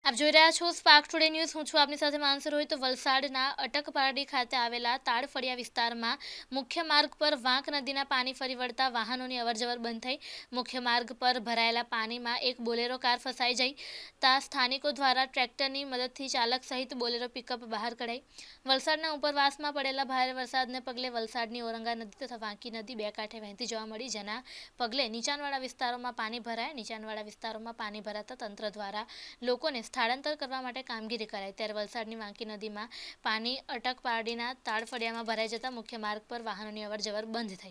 आप જોઈ રહ્યા છો સ્પાર્ક ટુડે ન્યૂઝ। હું છું આપની સાથે માનસર હોય। તો વલસાડના અટકપારડી ખાતે આવેલા તાડફળિયા વિસ્તારમાં મુખ્ય માર્ગ પર વાંક નદીના પાણી ફરી વળતા વાહનોની અવરજવર બંધ થઈ। મુખ્ય માર્ગ પર ભરાયેલા પાણીમાં એક બોલેરો કાર ફસાઈ જતા સ્થાનિકો દ્વારા ટ્રેક્ટરની મદદથી ચાલક સહિત બોલેરો પિકઅપ બહાર કઢાઈ। વલસાડના ઉપરવાસમાં પડેલા ભારે વરસાદને પગલે વલસાડની ઓરંગા નદી તથા વાંકી નદી બે કાંઠે વહેતી જોવા મળી, જેના પગલે નીચાણવાળા વિસ્તારોમાં પાણી ભરાયા। નીચાણવાળા વિસ્તારોમાં પાણી ભરાતા તંત્ર દ્વારા લોકોને સ્થળાંતર કરવા માટે કામગીરી કરાઈ। ત્યારે વલસાડની વાંકી નદીમાં પાણી અટકપારડીના તાડફળિયામાં ભરાઈ જતા મુખ્ય માર્ગ પર વાહનોની અવરજવર બંધ થઈ।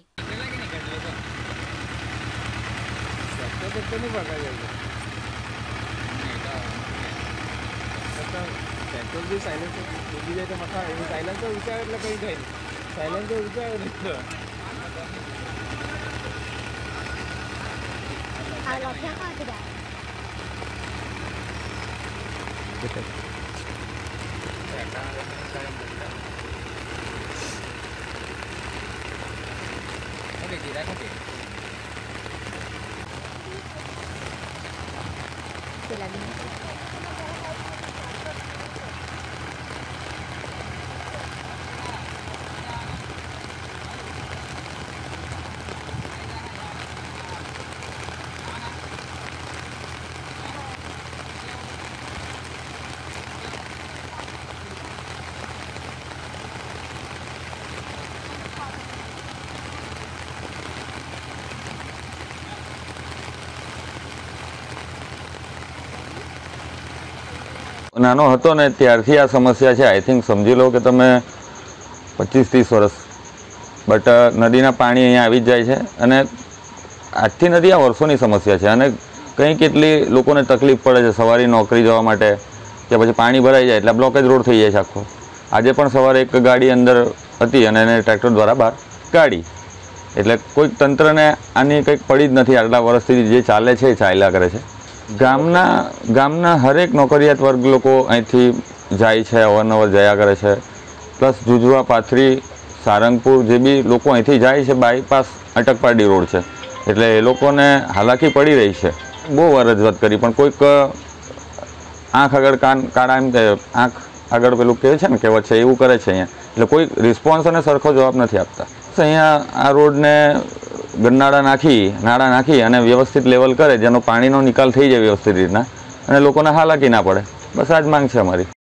નાનો હતો ને ત્યારથી આ સમસ્યા છે। આઈ થિંક સમજી લો કે તમે 25-30 વર્ષ, બટ નદીના પાણી અહીંયા આવી જ જાય છે અને આજથી નથી, આ વર્ષોની સમસ્યા છે અને કંઈ કેટલી લોકોને તકલીફ પડે છે સવારે નોકરી જવા માટે, કે પછી પાણી ભરાઈ જાય એટલે બ્લોકેજ રોડ થઈ જાય છે આખો। આજે પણ સવારે એક ગાડી અંદર હતી અને એને ટ્રેક્ટર દ્વારા બહાર કાઢી, એટલે કોઈ તંત્રને આની કંઈક પડી જ નથી। આટલા વર્ષથી જે ચાલે છે એ ચાલ્યા કરે છે। ગામના હરેક નોકરિયાત વર્ગ લોકો અહીંથી જાય છે, અવારનવાર જયા કરે છે। પ્લસ જુજવા, પાથરી, સારંગપુર જે બી લોકો અહીંથી જાય છે, બાયપાસ અટકપારડી રોડ છે, એટલે એ લોકોને હાલાકી પડી રહી છે। બહુ વાર રજૂઆત કરી પણ કોઈક આંખ આગળ કાન કાળા, એમ કે આંખ આગળ પેલું કહે છે ને કહેવત છે, એવું કરે છે અહીંયા, એટલે કોઈ રિસ્પોન્સ અને સરખો જવાબ નથી આપતા। અહીંયા આ રોડને નાળા નાખી અને વ્યવસ્થિત લેવલ કરે, જેનો પાણીનો નિકાલ થઈ જાય વ્યવસ્થિત રીતના અને લોકોને હાલાકી ના પડે, બસ આ જ માંગ છે અમારી।